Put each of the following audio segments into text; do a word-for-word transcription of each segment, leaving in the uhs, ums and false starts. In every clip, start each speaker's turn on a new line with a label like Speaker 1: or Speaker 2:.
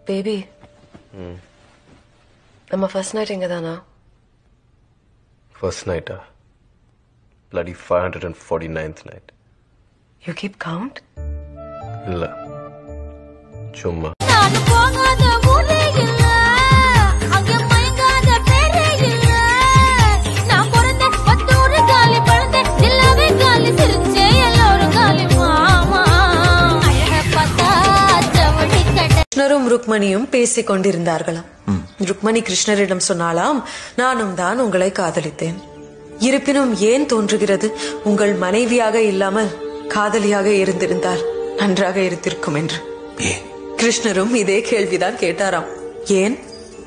Speaker 1: Baby. Hmm. Our first night inga dana.
Speaker 2: First night, ah. Bloody five hundred forty-ninth night.
Speaker 1: You keep count?
Speaker 2: Illa. Chumma.
Speaker 1: கிருஷ்ணரும் ருக்மணியும் பேசிக் கொண்டிருந்தார்களாம். ருக்மணி கிருஷ்ணரிடம் சொன்னாலாம், நானும் தான் உங்களை காதலித்தேன். இருப்பினும் ஏன் தோன்றுகிறது உங்கள் மனைவியாக இல்லாமல் காதலியாக இருந்திருந்தால் நன்றாக இருந்திருக்கும் என்று. கிருஷ்ணரும் இதே கேள்விதான் கேட்டாராம். ஏன்?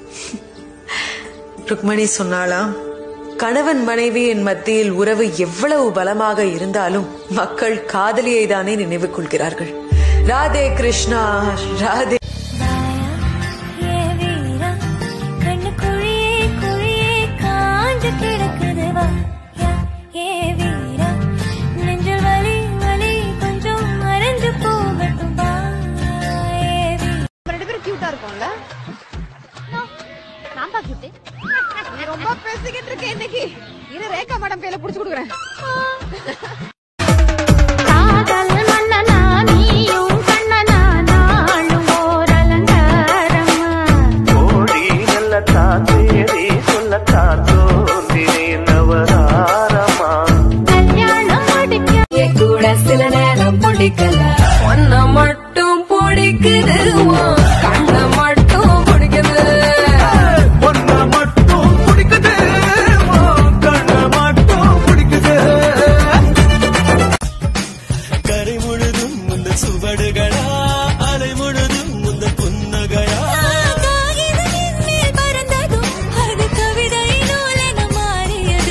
Speaker 1: ருக்மணி சொன்னாலாம், கணவன் மனைவியின் மத்தியில் உறவு எவ்வளவு பலமாக இருந்தாலும் மக்கள் காதலியை தானே நினைவு கொள்கிறார்கள். ராதே கிருஷ்ணா, ராதே.
Speaker 3: ரொம்ப பேசிக்கிட்டு இருக்கேன் இன்னைக்கு. இரு ரேகா மேடம் கையில புடிச்சு கொடுக்குறேன். காதல் மன்னனா நீயும் கண்ணனா நாளும் ஓரலங்காரமா கோடி நல்லதான் தேடி சொல்லத்தான் தோன்றினே நவராரமா கல்யாணம் முடிக்க கூட சில நேரம் பிடிக்கல ஒன்ன மட்டும் பிடிக்குது கண்ண மட்டும் பிடிக்குது சுவடுகளா அலை முழுதும் முந்த புன்னகையா பறந்ததும் அது கவிதை நூலென மாறியது.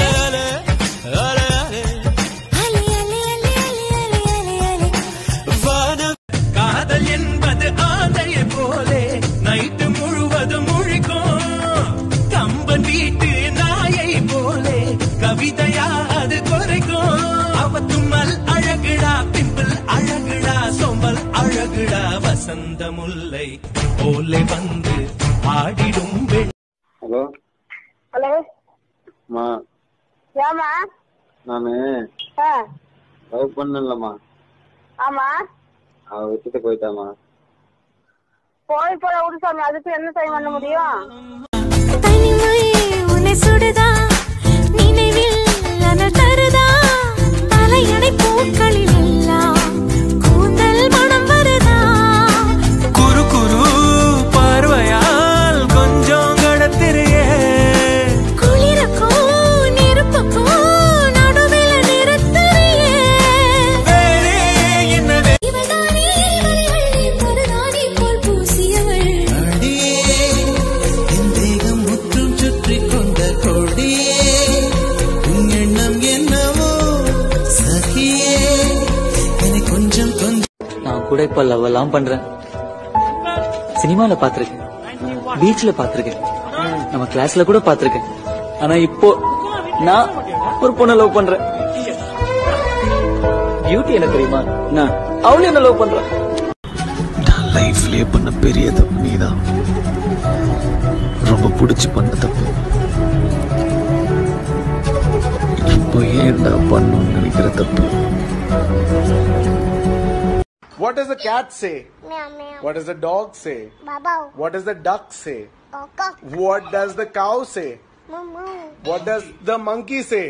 Speaker 3: காதல் என்பது ஆதையை போலே நைட்டு முழுவதும் முழிக்கும் கம்பன் வீட்டு நாயை போலே கவிதையா அது குறைக்கும். அவ தும்மல் அழகுடா பிம்பிள் அழகுடா சோம்பல் அழகுடா வசந்த முல்லை போலே வந்து ஆடிடும்.
Speaker 4: ஹலோ
Speaker 3: ஹலோ
Speaker 4: மா,
Speaker 3: ஏமா
Speaker 4: நானு லவ் பண்ணலமா.
Speaker 3: ஆமா,
Speaker 4: அவ விட்டுட்டு போயிட்டாமா.
Speaker 3: போய் போற விடு சாமி, அதுக்கு என்ன செய்ய பண்ண முடியும்?
Speaker 5: உன்னை சுடுதா நினைவில் அனல் தருதா தலையணை பூக்களில் எல்லாம் கூந்தல் மனம் வருதா குறு குறு பார்வையால் கொஞ்சம் கடத்திரியே குளிரக்கும் நெருப்புக்கும் நடுவில் நிறுத்தறியே வேறே என்னவே இவள்தானே வழிவள்ளி மருதாணி போல் பூசியவள் அடியே என் தேகம் முற்றும் சுற்றி கொண்ட கொடியே உன் எண்ணம் என்னவோ சகியே என்னை கொஞ்சம் கொஞ்சம்.
Speaker 6: நான் கூட இப்ப லவ் எல்லாம் பண்றேன். சினிமால பாத்திருக்கேன், பீச்ல பாத்திருக்கேன், நம்ம கிளாஸ்ல கூட பாத்திருக்கேன். ஆனா இப்போ நான் ஒரு பொண்ணை லவ் பண்றேன். பியூட்டி என்ன தெரியுமா? நான் அவளை என்ன லவ் பண்றேன்.
Speaker 7: நான் லைஃப்லயே பண்ண பெரிய தப்பு நீதான். ரொம்ப பிடிச்சு பண்ண தப்பு. இப்போ ஏன்டா பண்ணணும்னு நினைக்கிற தப்பு.
Speaker 8: What does the cat say?
Speaker 3: Meow meow.
Speaker 8: What does the dog say?
Speaker 3: Baba.
Speaker 8: What does the duck say?
Speaker 3: Coco.
Speaker 8: What does the cow say?
Speaker 3: Moo moo.
Speaker 8: What does the monkey say?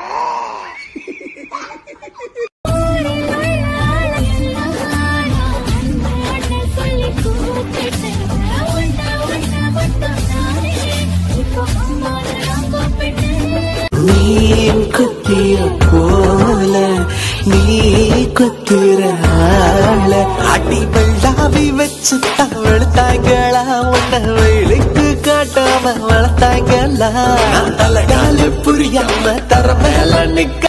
Speaker 9: நீன் குத்திய போல நீ குத்துற ஆள அடி வெள்ளாவி வச்சு வளர்த்தாங்களா உன்ன வெளுக்கு காட்டாம வளர்த்தாங்களா தலைகால புரியாம தர மேல நிக்க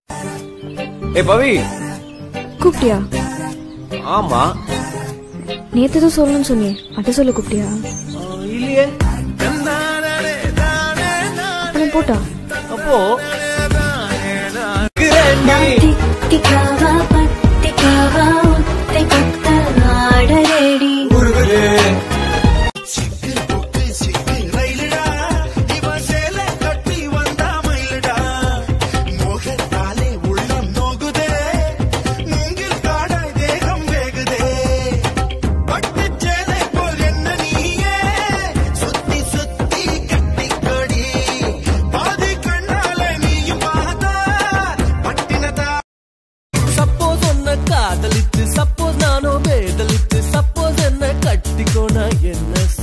Speaker 2: ஏ பவி,
Speaker 10: கூப்பிட்டியா?
Speaker 2: ஆமா.
Speaker 10: நேத்து தான் சொல்லணும்னு சொன்னியே அட்ட சொல்ல கூப்பிட்டியா?
Speaker 9: இல்லையே.
Speaker 10: போட்டா
Speaker 9: அப்போ காதலித்து சப்போஸ் நானோ பேதலித்து சப்போஸ் என்ன கட்டிக்கோனா என்ன